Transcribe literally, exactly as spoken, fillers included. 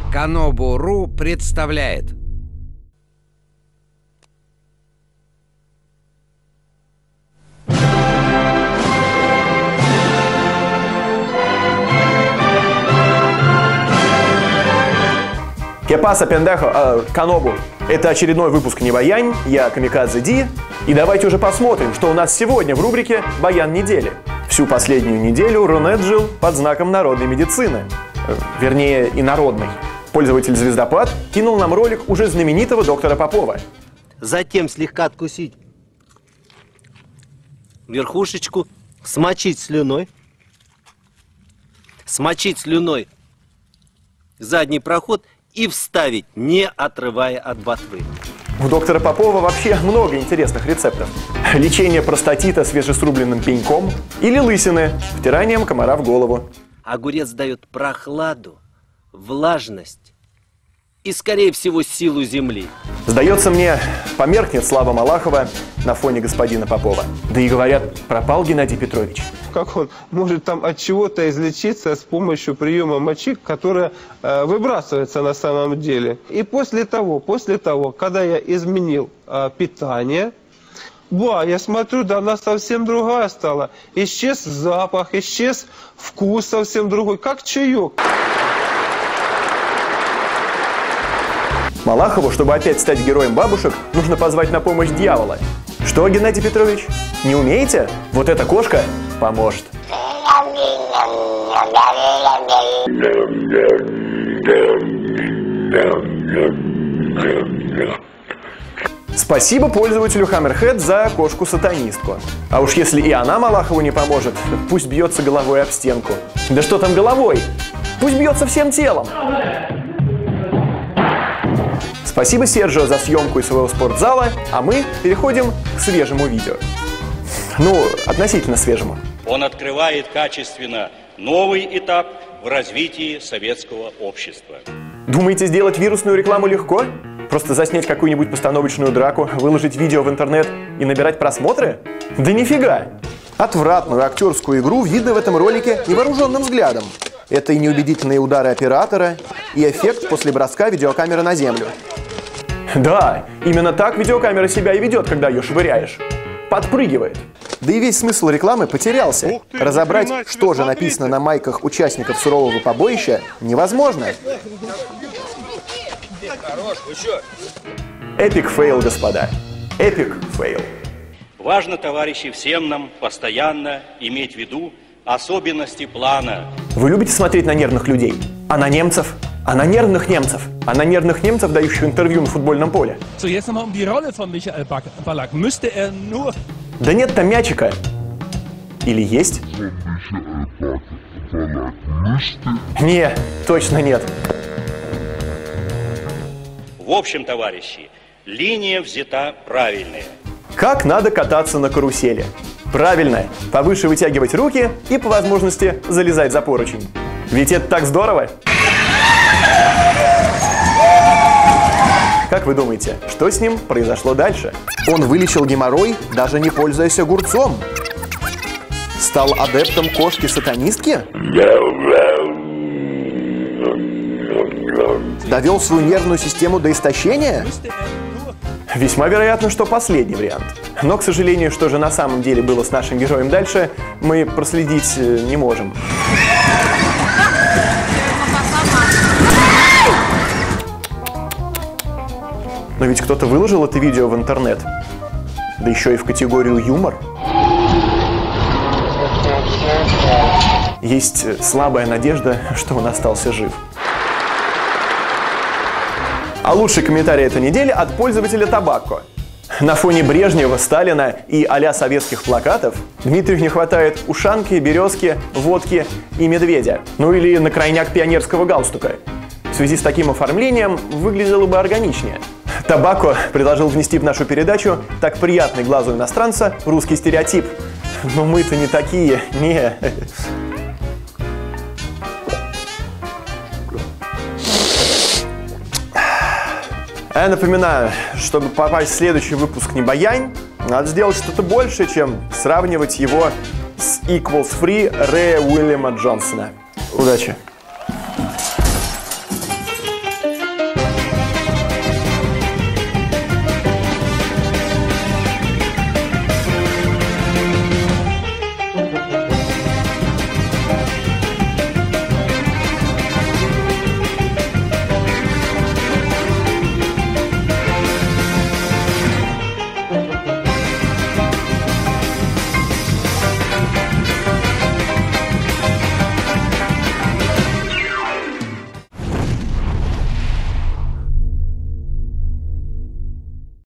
Канобу.ру представляет. Кепаса, пендехо, э, Канобу. Это очередной выпуск «Не Баян», я Камикадзе Ди. И давайте уже посмотрим, что у нас сегодня в рубрике «Баян недели». Всю последнюю неделю Рунет жил под знаком народной медицины. Э, вернее, инородной. Пользователь Звездопад кинул нам ролик уже знаменитого доктора Попова. Затем слегка откусить верхушечку, смочить слюной. Смочить слюной задний проход и вставить, не отрывая от ботвы. У доктора Попова вообще много интересных рецептов. Лечение простатита свежесрубленным пеньком или лысины втиранием комара в голову. Огурец дает прохладу, влажность и, скорее всего, силу земли. Сдается мне, померкнет слава Малахова на фоне господина Попова. Да и говорят, пропал Геннадий Петрович. Как он может там от чего-то излечиться с помощью приема мочи, которая э, выбрасывается на самом деле. И после того, после того, когда я изменил э, питание, ба, я смотрю, да она совсем другая стала. Исчез запах, исчез вкус совсем другой, как чаек. Малахову, чтобы опять стать героем бабушек, нужно позвать на помощь дьявола. Что, Геннадий Петрович, не умеете? Вот эта кошка поможет. Спасибо пользователю Hammerhead за кошку-сатанистку. А уж если и она Малахову не поможет, пусть бьется головой об стенку. Да что там головой? Пусть бьется всем телом. Спасибо Сержио за съемку из своего спортзала, а мы переходим к свежему видео. Ну, относительно свежему. Он открывает качественно новый этап в развитии советского общества. Думаете, сделать вирусную рекламу легко? Просто заснять какую-нибудь постановочную драку, выложить видео в интернет и набирать просмотры? Да нифига! Отвратную актерскую игру видно в этом ролике невооруженным взглядом. Это и неубедительные удары оператора, и эффект после броска видеокамеры на землю. Да, именно так видеокамера себя и ведет, когда ее швыряешь. Подпрыгивает. Да и весь смысл рекламы потерялся. Ты, Разобрать, что же написано на майках участников сурового побоища, невозможно. Эпик фейл, господа. Эпик фейл. Важно, товарищи, всем нам постоянно иметь в виду особенности плана. Вы любите смотреть на нервных людей? А на немцев? А на нервных немцев? А на нервных немцев, дающих интервью на футбольном поле? Да нет там мячика. Или есть? Не, точно нет. В общем, товарищи, линия взята правильная. Как надо кататься на карусели? Правильно, повыше вытягивать руки и по возможности залезать за поручень. Ведь это так здорово! Как вы думаете, что с ним произошло дальше? Он вылечил геморрой, даже не пользуясь огурцом. Стал адептом кошки-сатанистки? Довел свою нервную систему до истощения? Весьма вероятно, что последний вариант. Но, к сожалению, что же на самом деле было с нашим героем дальше, мы проследить не можем. Но ведь кто-то выложил это видео в интернет. Да еще и в категорию юмор. Есть слабая надежда, что он остался жив. А лучший комментарий этой недели от пользователя Табако. На фоне Брежнева, Сталина и а-ля советских плакатов Дмитрию не хватает ушанки, березки, водки и медведя. Ну или на крайняк пионерского галстука. В связи с таким оформлением выглядело бы органичнее. Табако предложил внести в нашу передачу так приятный глазу иностранца русский стереотип. Но мы-то не такие, не. А я напоминаю, чтобы попасть в следующий выпуск «Не Баян», надо сделать что-то большее, чем сравнивать его с Equals Free Рэя Уильяма Джонсона. Удачи!